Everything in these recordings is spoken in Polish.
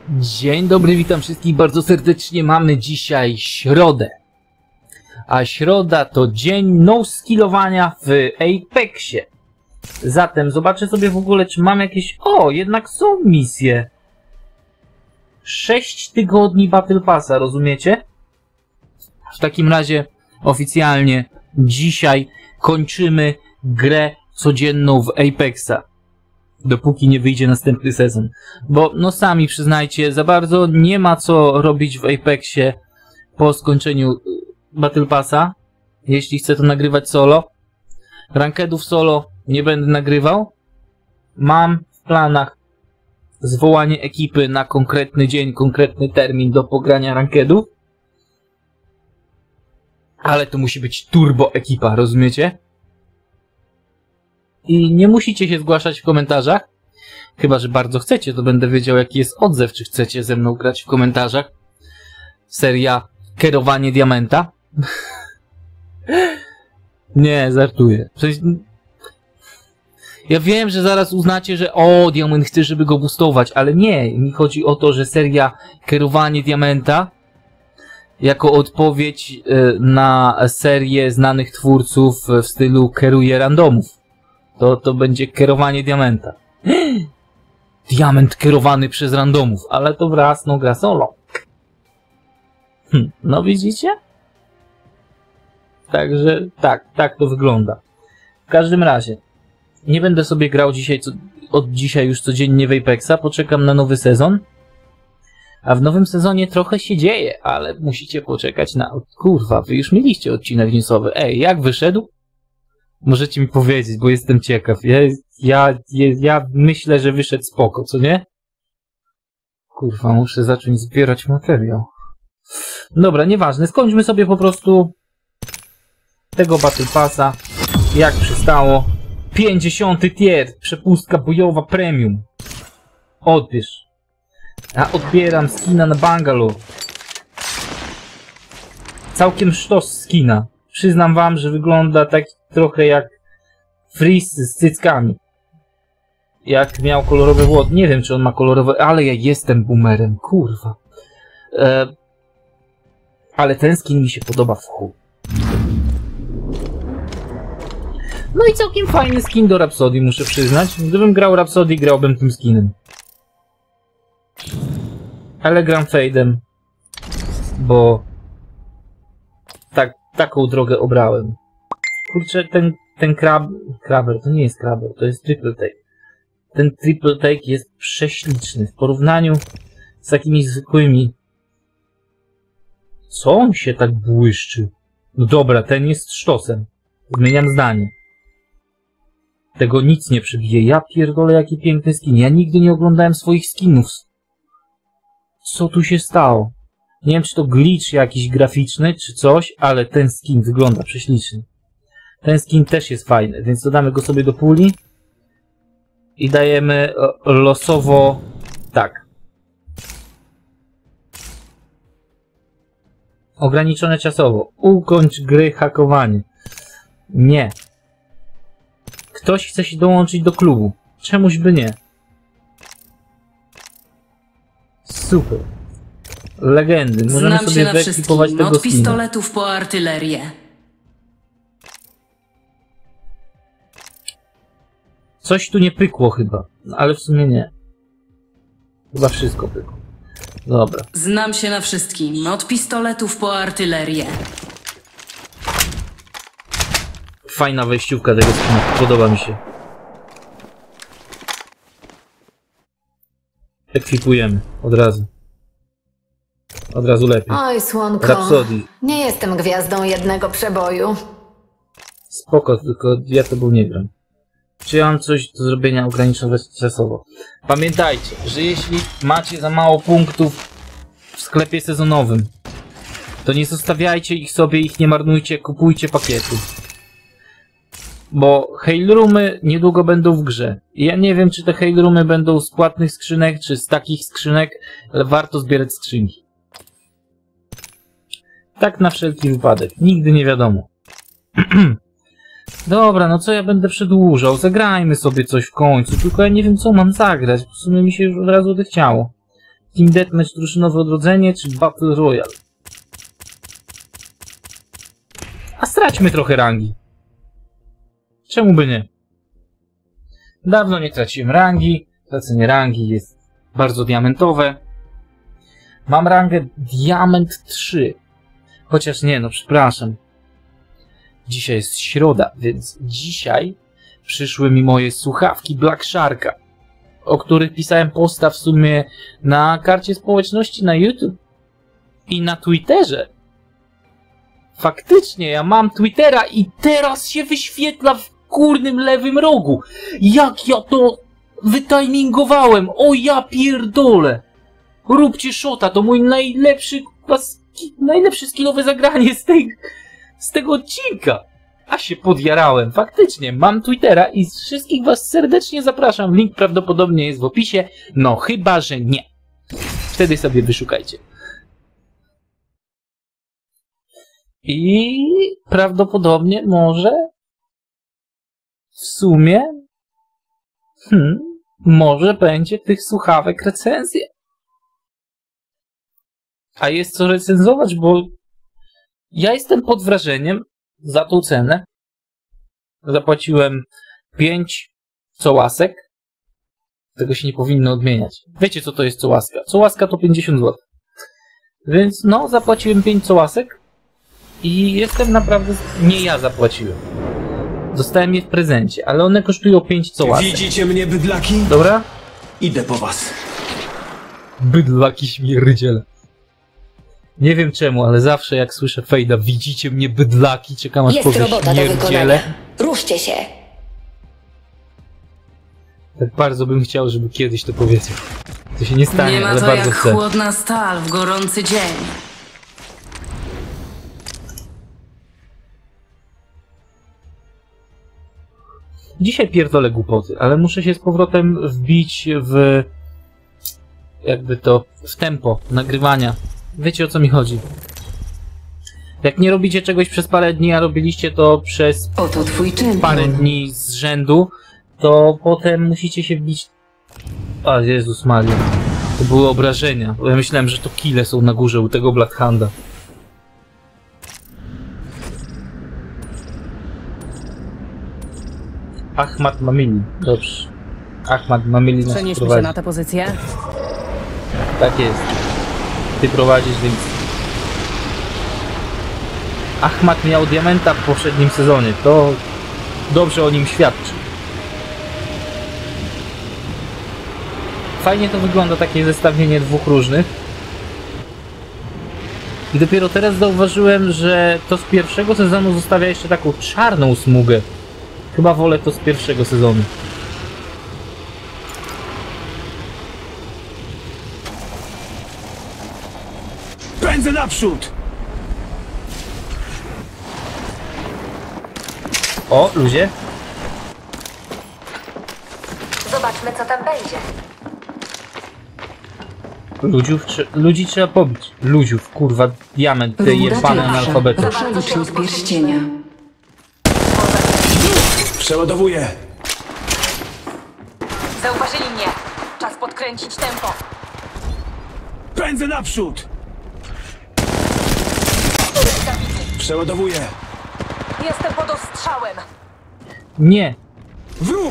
Dzień dobry, witam wszystkich bardzo serdecznie. Mamy dzisiaj środę. A środa to dzień no-skillowania w Apexie. Zatem zobaczę sobie w ogóle, czy mam jakieś... O, jednak są misje. 6 tygodni Battle Passa, rozumiecie? W takim razie oficjalnie dzisiaj kończymy grę codzienną w Apexa. Dopóki nie wyjdzie następny sezon. Bo, no sami przyznajcie, za bardzo nie ma co robić w Apexie po skończeniu Battle Passa. Jeśli chcę to nagrywać solo. Rankedów solo nie będę nagrywał. Mam w planach zwołanie ekipy na konkretny dzień, konkretny termin do pogrania rankedów. Ale to musi być turbo ekipa, rozumiecie? I nie musicie się zgłaszać w komentarzach. Chyba że bardzo chcecie, to będę wiedział jaki jest odzew, czy chcecie ze mną grać w komentarzach. Seria Kierowanie Diamenta. Nie, żartuję. Ja wiem, że zaraz uznacie, że o, Diament chce, żeby go boostować, ale nie. Mi chodzi o to, że seria Kierowanie Diamenta jako odpowiedź na serię znanych twórców w stylu Kieruje Randomów. To będzie Kierowanie Diamenta. Diament kierowany przez randomów, ale to wraz, no gra solo. No widzicie? Także tak to wygląda. W każdym razie, nie będę sobie grał dzisiaj, od dzisiaj już codziennie w Apexa, poczekam na nowy sezon. A w nowym sezonie trochę się dzieje, ale musicie poczekać na... Kurwa, wy już mieliście odcinek newsowy. Ej, jak wyszedł? Możecie mi powiedzieć, bo jestem ciekaw. Ja myślę, że wyszedł spoko, co nie? Kurwa, muszę zacząć zbierać materiał. Dobra, nieważne. Skończmy sobie po prostu tego Battle Passa. Jak przystało. 50. tier. Przepustka bojowa premium. Odbierz. A odbieram skina na Bangalore. Całkiem sztos skina. Przyznam wam, że wygląda tak trochę jak Freeze z cyckami. Jak miał kolorowe włosy. Nie wiem, czy on ma kolorowe, ale ja jestem boomerem, kurwa. Ale ten skin mi się podoba w chuj. No i całkiem fajny skin do Rhapsody, muszę przyznać. Gdybym grał Rhapsody, grałbym tym skinem. Ale gram Fade'em, bo taką drogę obrałem. Kurczę, ten Krabber, to nie jest Krabber, to jest Triple Take. Ten Triple Take jest prześliczny w porównaniu z takimi zwykłymi. Co on się tak błyszczy? No dobra, ten jest sztosem. Zmieniam zdanie. Tego nic nie przebije. Ja pierdolę, jaki piękny skin. Ja nigdy nie oglądałem swoich skinów. Co tu się stało? Nie wiem, czy to glitch jakiś graficzny, czy coś, ale ten skin wygląda prześlicznie. Ten skin też jest fajny, więc dodamy go sobie do puli. I dajemy losowo... Tak. Ograniczone czasowo. Ukończ gry hakowanie. Nie. Ktoś chce się dołączyć do klubu. Czemuś by nie. Super. Legendy. Możemy sobie wyekwipować tego skina. Od pistoletów po artylerię. Coś tu nie pykło chyba, ale w sumie nie. Chyba wszystko pykło. Dobra. Znam się na wszystkim. Od pistoletów po artylerię. Fajna wejściówka tego skina. Podoba mi się. Ekwipujemy. Od razu. Od razu lepiej. Oj, słonko. Rhapsody. Nie jestem gwiazdą jednego przeboju. Spoko, tylko ja to był nie gram. Czy ja mam coś do zrobienia ograniczone czasowo? Pamiętajcie, że jeśli macie za mało punktów w sklepie sezonowym, to nie zostawiajcie ich sobie, ich nie marnujcie, kupujcie pakiety. Bo Hail Roomy niedługo będą w grze. I ja nie wiem, czy te Hail Roomy będą z płatnych skrzynek, czy z takich skrzynek, ale warto zbierać skrzynki. Tak na wszelki wypadek. Nigdy nie wiadomo. Dobra, no co ja będę przedłużał? Zagrajmy sobie coś w końcu. Tylko ja nie wiem, co mam zagrać. W sumie mi się już od razu odechciało. Team Deathmatch, drużynowe odrodzenie, czy Battle Royale? A straćmy trochę rangi. Czemu by nie? Dawno nie traciłem rangi. Tracenie rangi jest bardzo diamentowe. Mam rangę Diament 3. Chociaż nie, no przepraszam. Dzisiaj jest środa, więc dzisiaj przyszły mi moje słuchawki Black Sharka, o których pisałem posta w sumie na karcie społeczności na YouTube i na Twitterze. Faktycznie, ja mam Twittera i teraz się wyświetla w górnym lewym rogu. Jak ja to wytimingowałem, o ja pierdolę. Róbcie shota, to mój najlepsze skillowe zagranie z tego odcinka. A się podjarałem. Faktycznie, mam Twittera i wszystkich was serdecznie zapraszam. Link prawdopodobnie jest w opisie. No chyba, że nie. Wtedy sobie wyszukajcie. I prawdopodobnie może w sumie może będzie tych słuchawek recenzja. A jest co recenzować, bo ja jestem pod wrażeniem za tą cenę. Zapłaciłem 5 cołasek. Tego się nie powinno odmieniać. Wiecie co to jest cołaska? Cołaska to 50 zł. Więc no, zapłaciłem 5 cołasek i jestem naprawdę... Nie ja zapłaciłem. Dostałem je w prezencie, ale one kosztują 5 cołasek. Widzicie mnie, bydlaki? Dobra? Idę po was. Bydlaki śmierdziele. Nie wiem czemu, ale zawsze jak słyszę fejda, widzicie mnie bydlaki, czekam aż Jest powie robota do śmierdziele. wykonania. Ruszcie się. Tak bardzo bym chciał, żeby kiedyś to powiedział. To się nie stanie, Nie ma ale to bardzo jak chcę. chłodna stal w gorący dzień. Dzisiaj pierdolę głupoty, ale muszę się z powrotem wbić w... jakby to... w tempo nagrywania. Wiecie o co mi chodzi. Jak nie robicie czegoś przez parę dni, a robiliście to przez Oto twój czempion. parę dni z rzędu, to potem musicie się wbić... A Jezus Maria. To były obrażenia, bo ja myślałem, że to kile są na górze u tego Black Handa. Ahmad Mamili. Dobrze. Ahmad Mamili nas Przenieśmy prowadzi. się na tę pozycję. Tak jest. Ty prowadzisz, więc... Ahmad miał diamenta w poprzednim sezonie. To dobrze o nim świadczy. Fajnie to wygląda, takie zestawienie dwóch różnych. I dopiero teraz zauważyłem, że to z pierwszego sezonu zostawia jeszcze taką czarną smugę. Chyba wolę to z pierwszego sezonu. Pędzę naprzód! O, ludzie. Zobaczmy, co tam będzie. Ludzi trzeba pobić. Ludziów, kurwa, diament, te jebane analfabety. Szalicznik z pierścienia. Przeładowuję. Zauważyli mnie. Czas podkręcić tempo. Pędzę naprzód! Przeładowuję. Jestem pod ostrzałem. Nie, Wróg!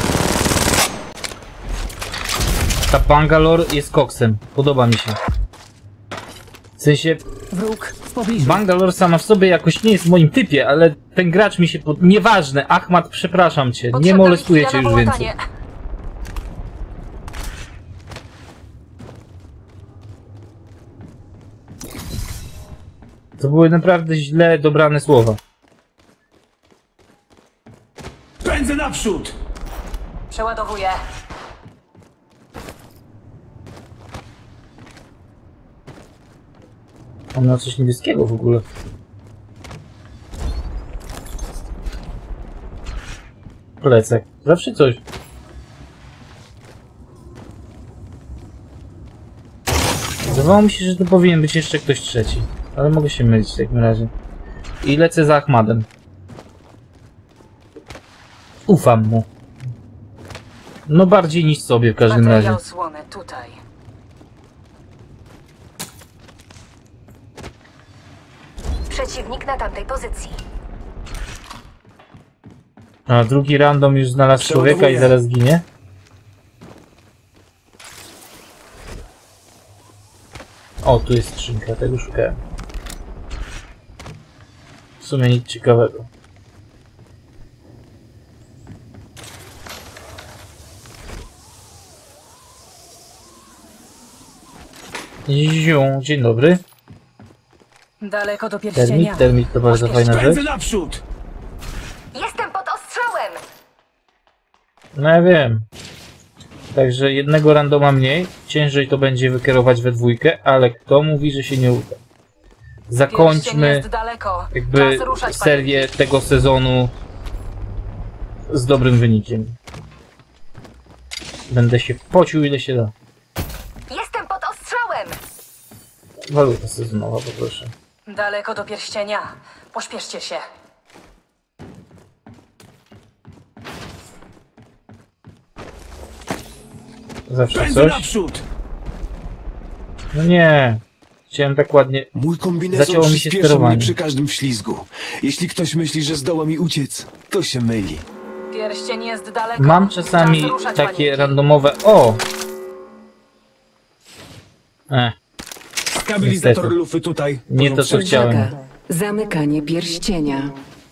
ta Bangalore jest koksem. Podoba mi się. W sensie, Wróg w pobliżu. Bangalore sama w sobie jakoś nie jest w moim typie, ale ten gracz mi się Nieważne, Ahmad, przepraszam cię. Nie Potrzebna molestuję mi cię chwila już na więcej. połatanie. To były naprawdę źle dobrane słowa. Pędzę naprzód! Przeładowuję. On ma coś niebieskiego w ogóle. Plecak. Zawsze coś. Zdawało mi się, że to powinien być jeszcze ktoś trzeci. Ale mogę się mylić w takim razie. I lecę za Ahmadem. Ufam mu. No bardziej niż sobie w każdym razie. Materiał słony tutaj. Przeciwnik na tamtej pozycji. A drugi random już znalazł człowieka i zaraz ginie. O, tu jest skrzynka, tego szukałem. W sumie nic ciekawego. Dzień dobry. Daleko do pierścienia. Termit to bardzo fajna rzecz. Pędzę naprzód! Jestem pod ostrzałem! No ja wiem. Także jednego randoma mniej. Ciężej to będzie wykierować we dwójkę, ale kto mówi, że się nie uda? Pierścień Zakończmy jest daleko. jakby Czas ruszać, serię tego sezonu z dobrym wynikiem. Będę się pocił ile się da. Jestem pod ostrzałem! Waluta sezonowa, poproszę. panie. Daleko do pierścienia. Pośpieszcie się. Zawsze Pędzę coś. naprzód! No nie. Chciałem tak ładnie. Mój kombinezon Zacięło mi się przyspieszy mnie sterowanie. przy każdym ślizgu. Jeśli ktoś myśli, że zdoła mi uciec, to się myli. Pierścień jest daleko. Mam czasami Czas ruszać, takie panie. randomowe. O! Stabilizator Niestety. lufy tutaj. Nie to co chciałem. Uwaga. Zamykanie pierścienia.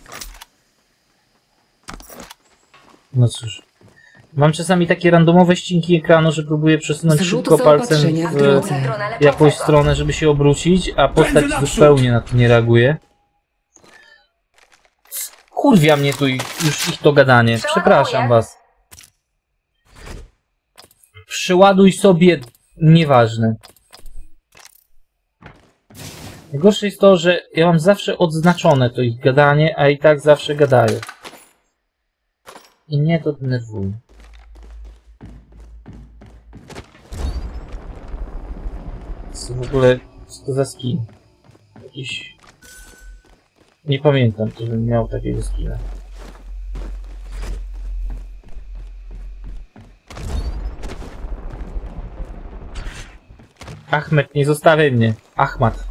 No cóż. Mam czasami takie randomowe ścinki ekranu, że próbuję przesunąć Zrzut szybko palcem zaopatrzenia w w drodze. Stronę jakąś leczącego. stronę, żeby się obrócić, a postać Pędzę naprzód! zupełnie na to nie reaguje. Kurwia mnie tu już ich to gadanie. Przepraszam was. Przeładuj sobie, nieważne. Najgorsze jest to, że ja mam zawsze odznaczone to ich gadanie, a i tak zawsze gadają. I mnie to denerwuje. Co w ogóle, co to za skin? Jakiś... Nie pamiętam, żebym miał takiego skina. Ahmed, nie zostawiaj mnie. Ahmad.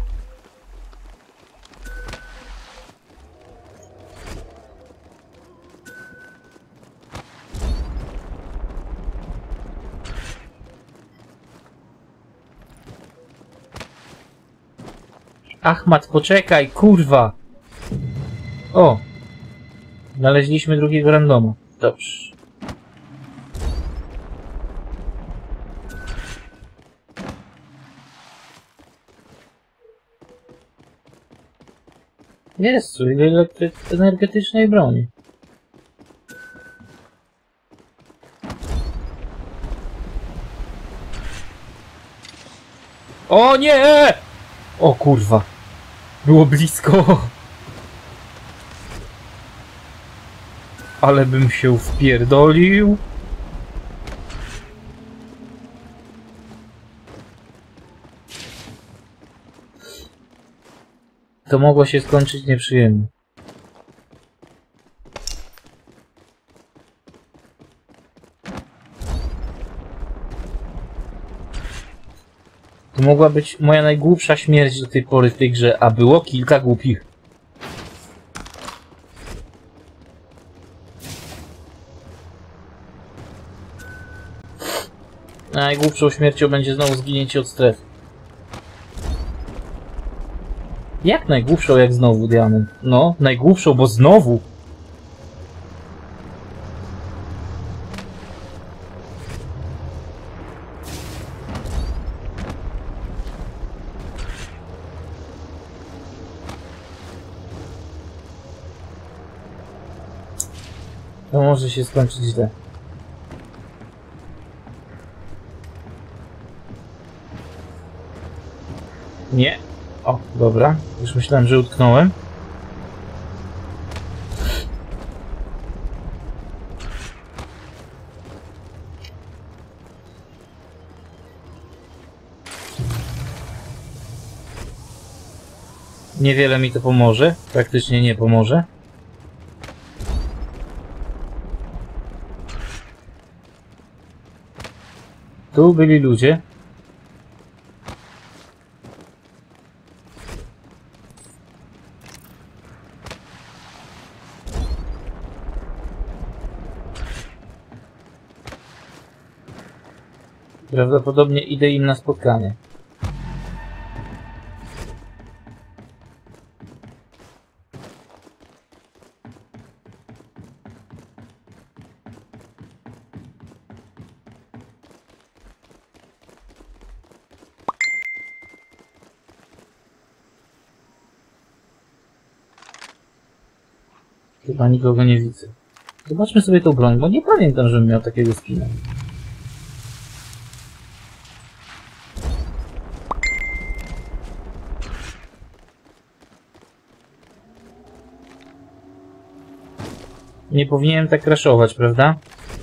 Ahmad, poczekaj, kurwa! O! Znaleźliśmy drugiego randoma. Dobrze. Jezu, ile energetycznej broni. O nie! O kurwa. Było blisko. Ale bym się wpierdolił. To mogło się skończyć nieprzyjemnie. To mogła być moja najgłupsza śmierć do tej pory w tej grze, a było kilka głupich. Najgłupszą śmiercią będzie znowu zginięcie od strefy. Jak najgłupszą, jak znowu, Diamond? No, najgłupszą, bo znowu! To może się skończyć źle. Nie. O, dobra. Już myślałem, że utknąłem. Niewiele mi to pomoże. Praktycznie nie pomoże. Tu byli ludzie. Prawdopodobnie idę im na spotkanie. Chyba nikogo nie widzę. Zobaczmy sobie tą broń, bo nie pamiętam, żebym miał takiego skina. Nie powinienem tak crashować, prawda?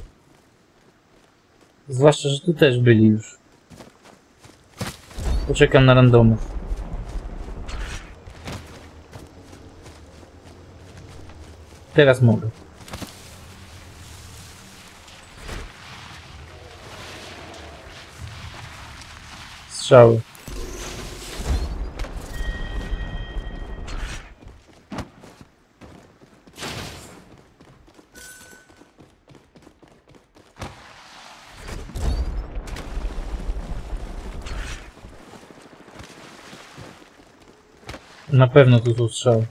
Zwłaszcza, że tu też byli już. Poczekam na randomów. Teraz mogę. Strzały. Na pewno tu są strzały.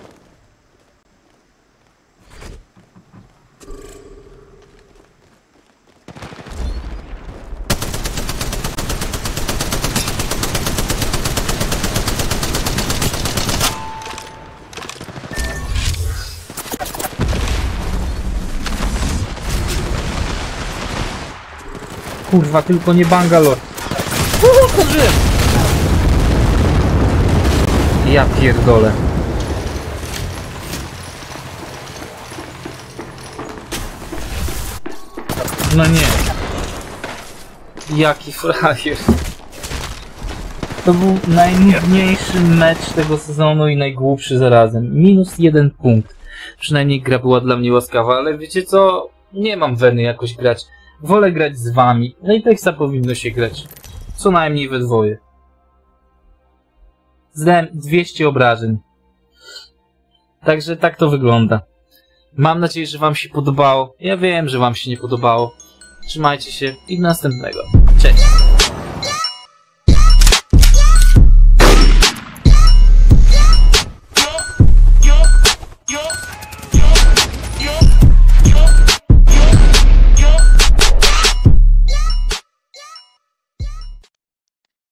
Kurwa, tylko nie Bangalore. Zdążyłem! Ja pierdolę. No nie. Jaki frajer. To był najnudniejszy mecz tego sezonu i najgłupszy zarazem. -1 punkt. Przynajmniej gra była dla mnie łaskawa, ale wiecie co? Nie mam weny jakoś grać. Wolę grać z wami. W Apexa powinno się grać. Co najmniej we dwoje. Zdałem 200 obrażeń. Także tak to wygląda. Mam nadzieję, że wam się podobało. Ja wiem, że wam się nie podobało. Trzymajcie się i do następnego.